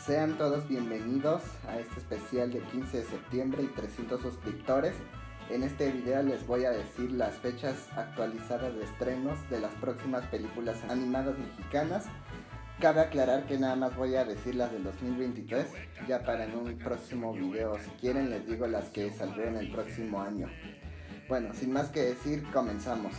Sean todos bienvenidos a este especial de 15 de septiembre y 300 suscriptores. En este video les voy a decir las fechas actualizadas de estrenos de las próximas películas animadas mexicanas. Cabe aclarar que nada más voy a decir las del 2023, ya para en un próximo video, si quieren les digo las que saldrán el próximo año. Bueno, sin más que decir, comenzamos.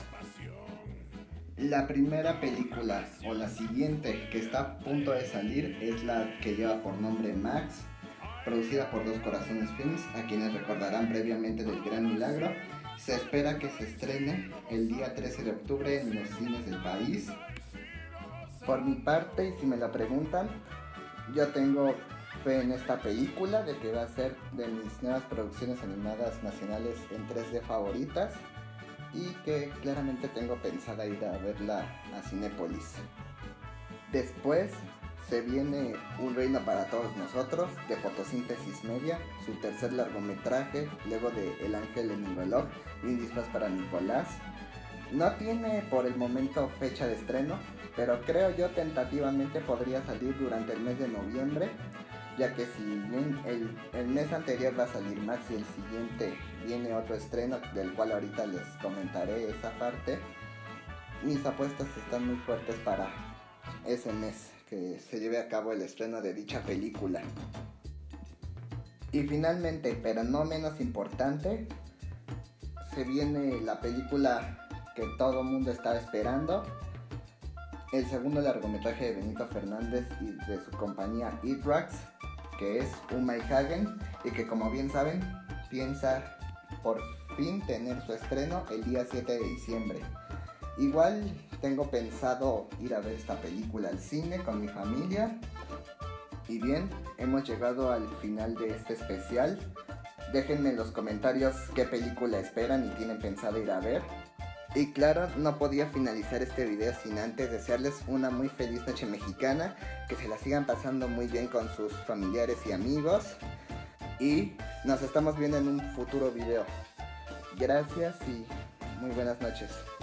La primera película, o la siguiente, que está a punto de salir, es la que lleva por nombre Max, producida por Dos Corazones Films, a quienes recordarán previamente del Gran Milagro. Se espera que se estrene el día 13 de octubre en los cines del país. Por mi parte, y si me la preguntan, yo tengo fe en esta película, de que va a ser de mis nuevas producciones animadas nacionales en 3D favoritas, y que claramente tengo pensada ir a verla a Cinépolis. Después se viene Un reino para todos nosotros, de Fotosíntesis Media, su tercer largometraje, luego de El ángel en el reloj y Un disfraz para Nicolás. No tiene por el momento fecha de estreno, pero creo yo tentativamente podría salir durante el mes de noviembre, ya que si bien el mes anterior va a salir Max y el siguiente viene otro estreno, del cual ahorita les comentaré esa parte, mis apuestas están muy fuertes para ese mes que se lleve a cabo el estreno de dicha película. Y finalmente, pero no menos importante, se viene la película que todo el mundo estaba esperando, el segundo largometraje de Benito Fernández y de su compañía E-Drugs, que es Hagen, y que, como bien saben, piensa por fin tener su estreno el día 7 de diciembre. Igual tengo pensado ir a ver esta película al cine con mi familia. Y bien, hemos llegado al final de este especial. Déjenme en los comentarios qué película esperan y tienen pensado ir a ver. Y claro, no podía finalizar este video sin antes desearles una muy feliz noche mexicana, que se la sigan pasando muy bien con sus familiares y amigos, y nos estamos viendo en un futuro video. Gracias y muy buenas noches.